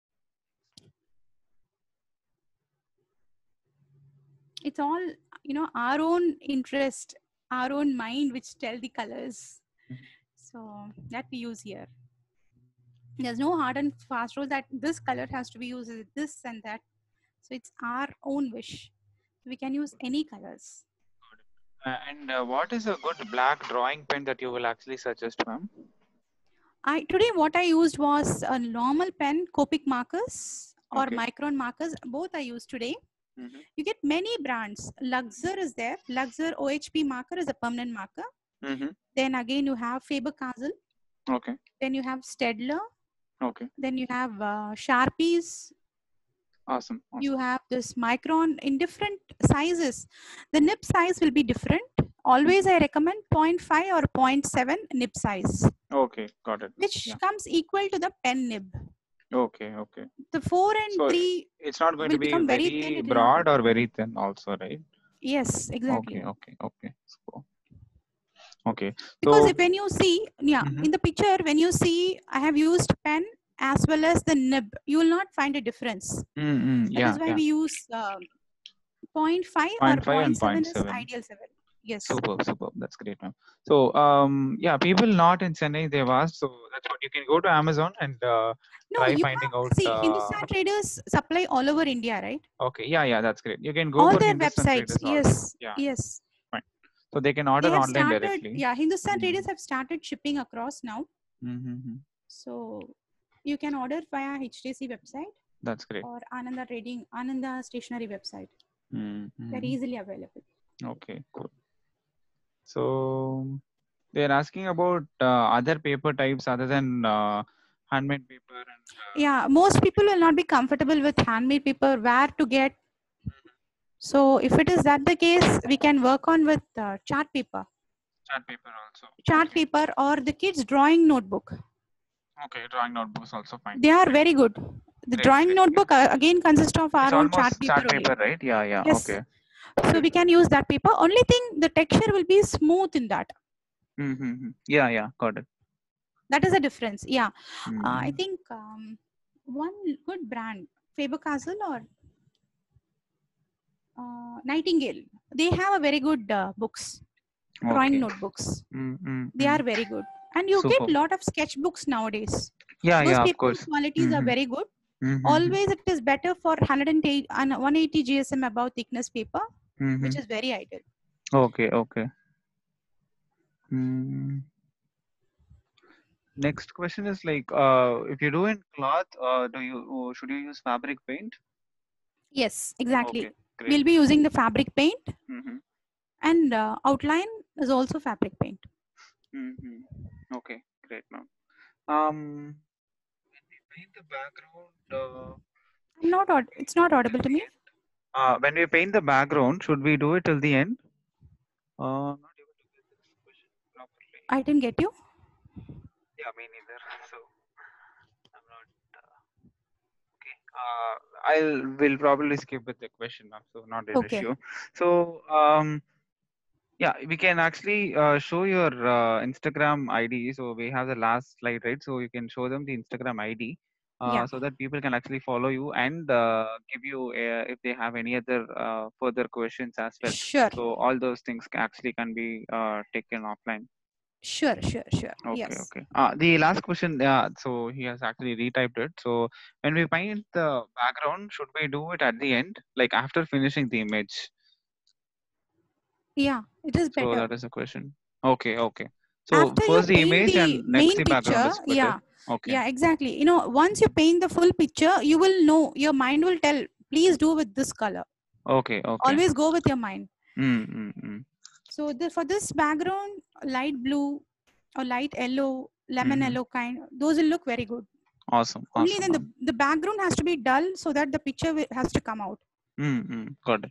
It's all, you know, our own interest, our own mind, which tell the colors. Mhm. So that we use here. There's no hard and fast rule that this color has to be used with this and that. So it's our own wish. We can use any colors. uh, and uh, what is a good black drawing pen that you will actually suggest, ma'am? I today what I used was a normal pen, Copic markers or Okay. Micron markers. Both I used today. Mhm. You get many brands. Luxor is there. Luxor O H P marker is a permanent marker. Mhm. Then again you have Faber-Castell. Okay. Then you have Staedtler. Okay. Then you have uh, Sharpies. Awesome. Awesome. You have this Micron in different sizes. The nib size will be different. Always I recommend zero point five or zero point seven nib size, Okay. Got it. which Yeah. comes equal to the pen nib. Okay. Okay. The four and So three it's not going will to be become very very thin. It will broad not. or very thin also, right? Yes, exactly. Okay. Okay. Okay. So, okay. Because So. if when you see, yeah, Mhm. in the picture, when you see, I have used pen as well as the nib, you will not find a difference. Mm-hmm. That Yeah. is why Yeah. we use uh, zero point five or zero point five and zero point seven zero point is seven. ideal seven. Yes. Superb, superb. That's great, ma'am. So, um, yeah, people not in Chennai, they've asked. So that's what you can go to Amazon and uh, No, try you finding have, out. see, Uh, Hindustan Traders supply all over India, right? okay, yeah, yeah, that's great. You can go All for their Hindustan websites. Traders also. Yes. Yeah, Yes. fine. So they can They order have online started, directly. yeah, Hindustan Mhm. Traders have started shipping across now. Mm-hmm. So you can order via H T C website That's great. or Ananda Trading, Ananda Stationery website. Mm-hmm. They're easily available. Okay, cool. So they're asking about uh, other paper types other than uh, handmade paper and. Uh, Yeah, most people will not be comfortable with handmade paper, where to get. So if it is that the case, we can work on with uh, chart paper. chart paper also. Chart Okay. paper or the kids' drawing notebook. Okay, drawing notebooks also fine. They are very good. The Great, drawing great, notebook uh, again consists of our It's own chart almost paper chart only. paper, right? Yeah, yeah. Yes. Okay. So Great. we can use that paper. Only thing, the texture will be smooth in that. Mm-hmm. Yeah, yeah. Got it. That is the difference. Yeah. Mm-hmm. Uh, I think um, one good brand, Faber-Castell or uh, Nightingale. They have a very good uh, books, drawing Okay. notebooks. Mm, mm, They mm. are very good, and you Super. get lot of sketchbooks nowadays. Yeah, Those yeah, of paper course. qualities are Mm-hmm. very good. Mm-hmm. Always it is better for one hundred eight and one hundred eighty G S M above thickness paper, Mm-hmm. which is very ideal. Okay, okay. Mm. Next question is like, uh, if you do in cloth, uh, do you uh, should you use fabric paint? Yes, exactly. Okay, great. We'll be using the fabric paint, Mm-hmm. and uh, outline is also fabric paint. Mm-hmm. Okay, great, ma'am. Um, when we paint the background, uh, I'm not. Aud- we it's do not it till audible to the me. end. Uh, when we paint the background, should we do it till the end? Uh, not able to get this question properly. I didn't get you. Yeah, me neither. So I'm not. Uh, okay. Uh, I'll will probably skip with the question now, so not an Okay. issue. So um, yeah, we can actually uh, show your uh, Instagram I D. So we have the last slide, right? So you can show them the Instagram I D. Uh, Yeah. so that people can actually follow you and uh, give you uh, if they have any other uh, further questions as well. Sure. So all those things ca- actually can be uh, taken offline. Sure. Sure. Sure. Okay, Yes. okay. Uh, the last question, yeah, so he has actually retyped it. So when we paint the background, should we do it at the end, like after finishing the image? Yeah, it is So better. that is a question. Okay, okay. So After you first the paint image the and next main the background picture, is better. yeah, Okay. yeah, exactly. You know, once you paint the full picture, you will know, your mind will tell, please do with this color. Okay, okay. Always go with your mind. Mm, mm, mm. So the, for this background, light blue or light yellow, lemon Mhm. yellow kind, those will look very good. Awesome, Only awesome. then the, ma'am. the background has to be dull so that the picture wi- has to come out. Mm, mm. Got it.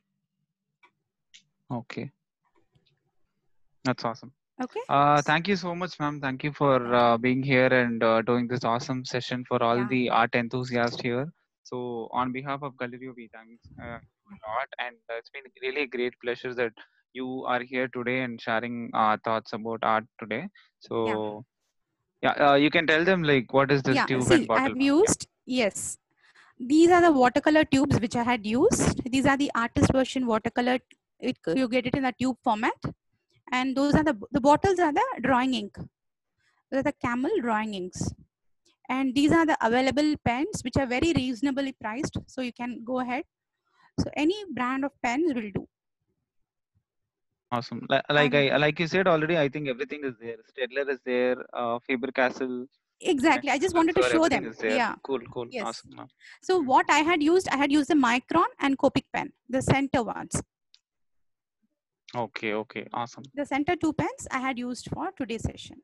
Okay, that's awesome. Okay. Uh, thank you so much, ma'am. Thank you for uh, being here and uh, doing this awesome session for all Yeah. the art enthusiasts here. So, on behalf of Gallerio, we thank uh, you a lot, and uh, it's been really a great pleasure that you are here today and sharing uh, thoughts about art today. So, yeah, uh, you can tell them like what is this Yeah. tube See, and I bottle, have ma'am? Yeah. used, yes. These are the watercolor tubes which I had used. These are the artist version watercolor. It, you get it in a tube format. And those are the, the bottles are the drawing ink. Those are the Camel drawing inks. And these are the available pens which are very reasonably priced. So you can go ahead. So any brand of pens will do. Awesome. Li- Like And I like you said already, I think everything is there. Stedler is there. Uh, Faber Castle, exactly, I just wanted to show everything them. is there. Yeah. Cool, cool. Yes. Awesome, ma'am. So what I had used, I had used the Micron and Copic pen, the center ones. Okay, okay. Awesome. The center two pens I had used for today's session.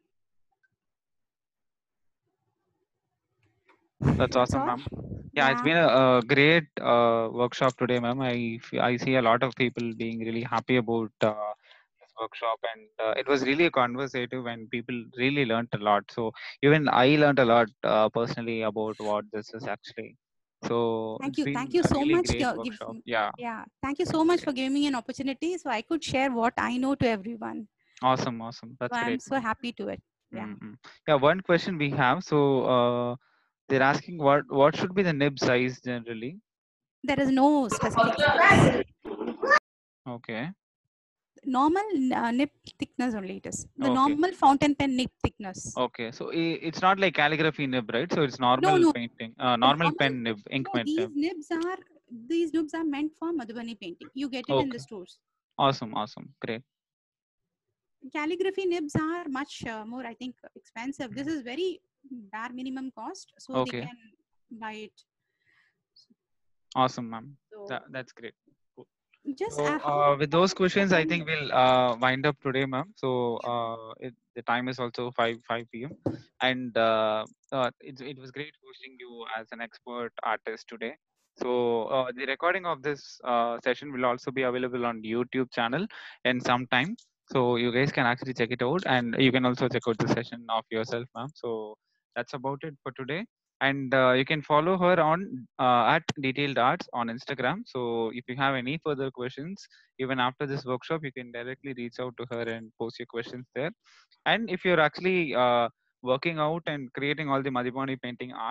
That's That's awesome, all. ma'am. Yeah, it's Yeah. been a, a great uh, workshop today, ma'am. I, f- I see a lot of people being really happy about uh, this workshop, and uh, it was really a conversative, and people really learned a lot. So even I learned a lot uh, personally about what this is actually. So Thank it's you. Thank been you a so really much. great to Give, workshop. Yeah, yeah. Thank you so much for giving me an opportunity so I could share what I know to everyone. awesome, awesome. So That's I'm great, so ma'am. happy to it. Yeah. Mm-hmm. Yeah, one question we have. So uh, they're asking what what should be the nib size generally? There is no specific size. Okay. Normal uh, nib thickness only it is. The Okay. normal fountain pen nib thickness. Okay. So i- it's not like calligraphy nib, right? So it's No, normal no. painting, uh, The normal normal, pen nib, ink no, pen these nib. nibs are these nibs are meant for Madhubani painting. You get it in the Okay. stores. Awesome. Awesome. Great. Calligraphy nibs are much uh, more, I think, expensive. This is very bare minimum cost, so they Okay. can buy it. Awesome, ma'am. So That, that's great. Cool. just So uh, how uh, with those questions, I think open. we'll uh, wind up today, ma'am. So Yeah. uh, it, the time is also five five p m and uh, uh, it, it was great hosting you as an expert artist today. So uh, the recording of this uh, session will also be available on YouTube channel in some time. So you guys can actually check it out, and you can also check out the session of yourself, ma'am. So that's about it for today. And uh, you can follow her on uh, at Detailed Arts on Instagram. So if you have any further questions, even after this workshop, you can directly reach out to her and post your questions there. And if you're actually uh, working out and creating all the Madhubani painting arts,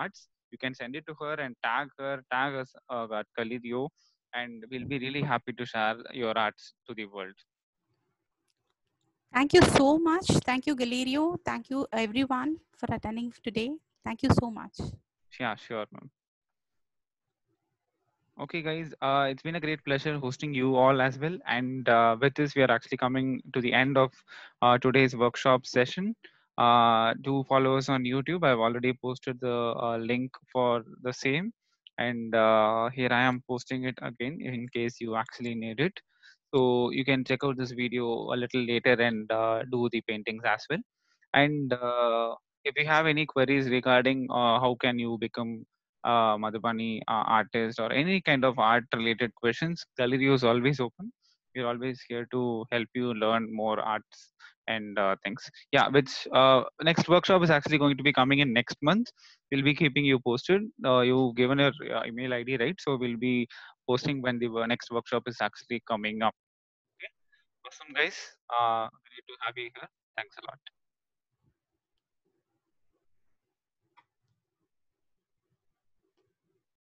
you can send it to her and tag her, tag us uh, at Galirio, and we'll be really happy to share your arts to the world. Thank you so much. Thank you, Galerio. Thank you, everyone, for attending today. Thank you so much. Yeah, sure, ma'am. Okay, guys, uh, it's been a great pleasure hosting you all as well. And uh, with this, we are actually coming to the end of uh, today's workshop session. Uh, do follow us on YouTube. I've already posted the uh, link for the same. And uh, here I am posting it again in case you actually need it. So you can check out this video a little later and uh, do the paintings as well. And uh, if you have any queries regarding uh, how can you become uh, Madhubani uh, artist or any kind of art related questions, Galerio is always open. We're always here to help you learn more arts and uh, things. Yeah, which uh, next workshop is actually going to be coming in next month. We'll be keeping you posted. Uh, you given your uh, email I D, right? So we'll be posting when the wo- next workshop is actually coming up. Okay, awesome, guys. Uh, great to have you here. Thanks a lot.